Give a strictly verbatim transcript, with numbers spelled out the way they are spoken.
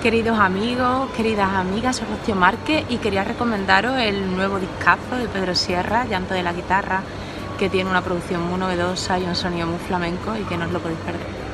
Queridos amigos, queridas amigas, soy Rocío Márquez y quería recomendaros el nuevo discazo de Pedro Sierra, Llanto de la Guitarra, que tiene una producción muy novedosa y un sonido muy flamenco y que no os lo podéis perder.